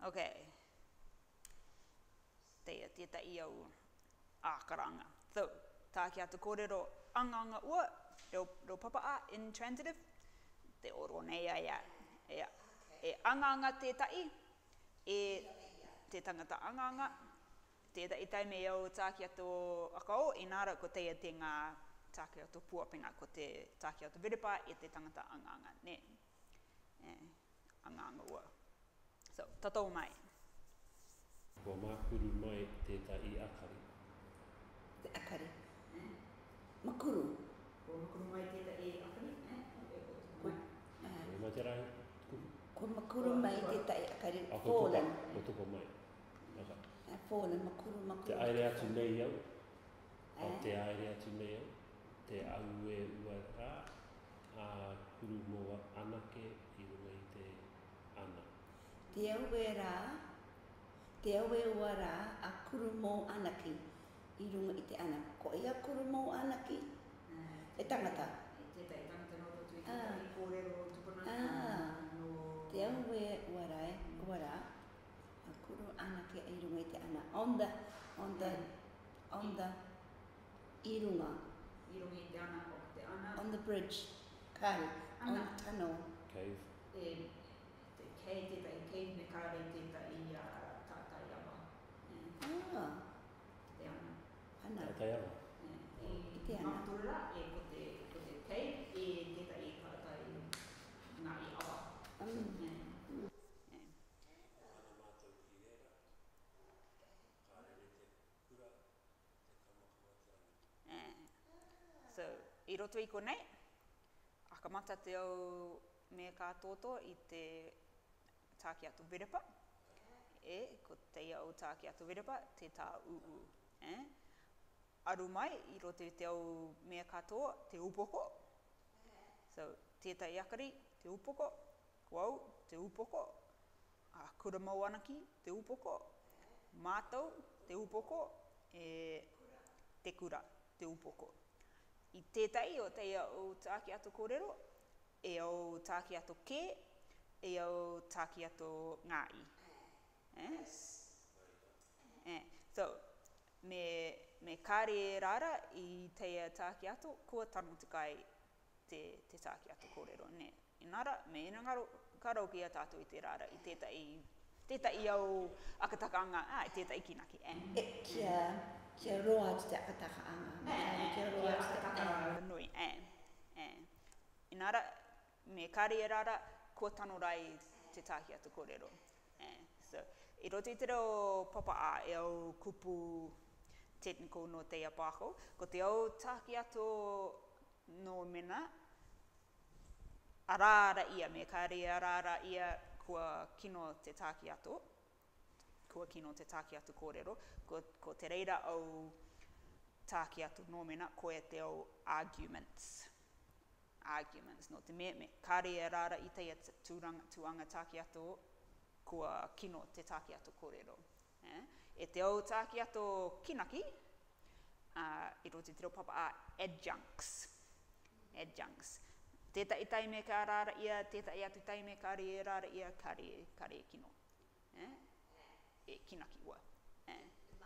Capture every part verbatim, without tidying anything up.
Okay. Teia tētai au ākaranga. So, tāki atu kōrero ʻAngaʻanga ua, reo, reo papaa intransitive, te oro nei ai a. E, e ʻAngaʻanga tētai, e te tangata ʻAngaʻanga, tētai taime au tāki atu akao, inara ko teia te ngā tāki atu puapinga, ko te tāki atu virepa, e te tangata ʻAngaʻanga, ne. E, ʻAngaʻanga ua. So, tatou mai. Ko mākuru mai tētai akari. Te akari. Makuru. Ko makuru mai tētai akari. Ko, E mai te rai? ko makuru mai tētai akari. A ko tupa, Fallen. ko tupa mai. Aka. Fallen, makuru, makuru. Te aere atu nei au. Au Eh. te aere atu nei au. Te au e ua rā. A kuru moa anake i runga i te ana. Te au e rā, te au e ua rā, a kuru mō anaki i runga i te ana. Ko ia kuru mō anaki? E tangata? E tētai tangata no tō tui Ah. tētai kōrero tupuna. Ah. No... Te au e ua rā, e, ua rā, a kuru anaki i runga i te ana. On the, on the, on the, i runga. I runga i te ana o te ana. On the bridge. Kai. On Ana. the tunnel. Cave. E te kei tētai kei me kāre tētai a tātai awa. Ah. Te ana. Ana. Tātai awa. E, I te I ana. Mātura e ko te, ko te kei e tētai tātai ngā i awa. Mm. E. Ana mātou ki reira. Kārere te kura, te kamakamatiranga. E. So, i roto i konei, akamata te au me kā tōto i te tāki atu virepa. E, ko te au tāki atu virepa, te tā uu. E? Aru mai, i roto i te au mea katoa, te upoko. So, tētai akari, te upoko. Wau, te upoko. A kura mau anaki, te upoko. Mātou, te upoko. E, te kura, te upoko. I tētai o te au tāki atu kōrero, e au tāki atu kē, e au tāki atu ngāi. Eh? Eh. So, me, me kāre rara i teia tāki atu, kua tanu tikai te, te tāki atu kōrero. Ne. Inara, me inangaro, karaoke a tātou i te rara, i tētai, tētai au akatakanga, ah, i tētai kinaki. Eh? E, kia, kia roa te akatakaanga. Eh, Kia roa te akatakaanga. Nui, eh. Eh. Inara, me kāre rara, kua tanu rai te tāki atu kōrero. Eh. So, i roto i te reo papaa e au kupu technical no teia pāko, ko te au tāki atu no mena, arara ia, me kāre arara ia kua kino te tāki atu, kua kino te tāki atu kōrero, ko, ko te reira au tāki atu no mena, ko e te au arguments. Arguments, no te me, me kāre arara i teia tūranga, tuanga tāki atu, kua kino te tāki atu kōrero. Eh? E te au tāki atu kinaki, uh, i roti te reo papa a adjuncts. Adjuncts. Tētai taime kā rāra ia, tētai atu taime kāre rāra ia, kāre, kāre kino. Eh? E kinaki ua. Eh?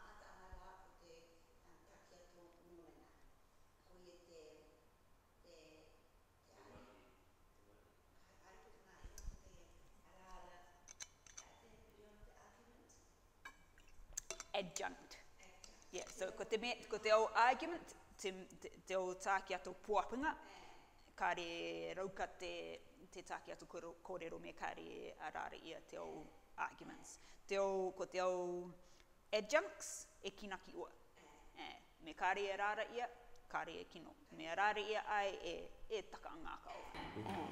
Adjunct. Yeah, so ko te, me, ko te au argument, te, te, te au tāki atu puapinga, kāre rauka te, te tāki atu kōrero me kāre arara ia te au arguments. Te au, ko te au adjuncts e kinaki ua. Eh, me kāre arara ia, kāre e kino. Me arara ia ai e, e taka ʻAngaʻanga au.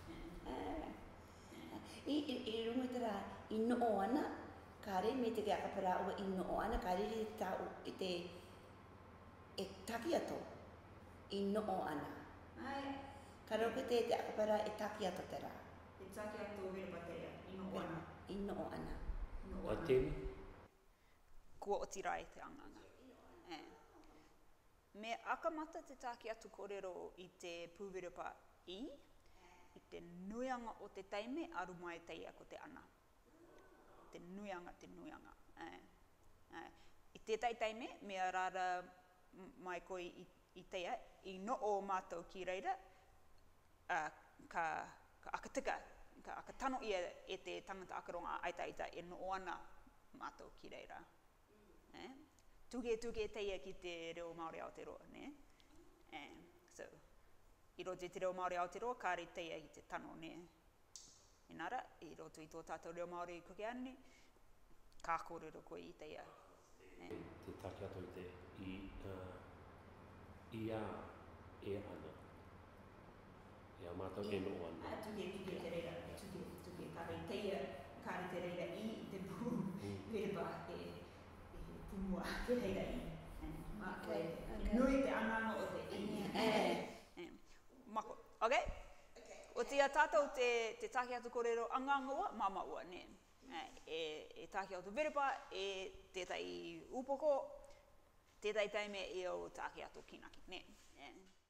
I, i, i runga te rā, i noo ana, kāre me te kia kapara ua i noo ana, kāre i te tāu i te e taki ato, i noo ana. Ai, Karaoke te te kapara e taki ato te rā. te tāki atu virepa teia, i no ana. I noo ana. No Ai ana. tēne? Kua oti rai te ʻAngaʻanga. Eh. Me akamata te tāki atu kōrero i te pūvirepa i, i te nuianga o te taime aru mai teia ko te ana. te nuianga, te nuianga. Eh, eh. I tētai taime, mea rāra mai koe i, i teia, i no o mātou ki reira, uh, ka, ka akatika, ka akatano ia e te tangata akaronga aitaita e no o ana mātou ki reira. Eh? Tuke tuke teia ki te reo Māori Aotearoa, ne? Eh, so, i roto i te reo Māori Aotearoa, kāre teia i te tano, ne? Inara, i roto i tō tātou reo Māori kukeani, ka kōrero koe i teia. Eh? Te take ato i te i, uh, ia e ana. Ia mātou e no ana. Tuke tuke te reira, tuke tuke kāre teia, kāre te reira i te pū, vereba e pumua te reira i. Mā koe, nui te ʻAngaʻanga o te i. Mako, ok? O tia tātou te, te tāke atu kōrero ʻAngaʻanga ua, māma ua, ne? E, e tāke atu vereba, e tētai upoko, tētai taime e au tāke atu kinaki, ne?